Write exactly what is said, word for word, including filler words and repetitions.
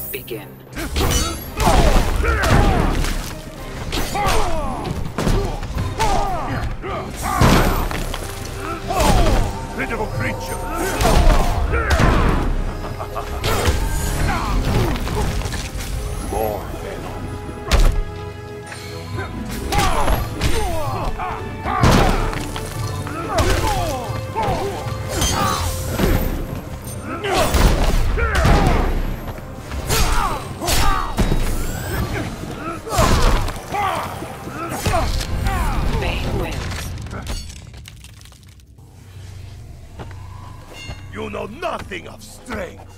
Begin. Pitiful creature! More venom. Bane wins. You know nothing of strength.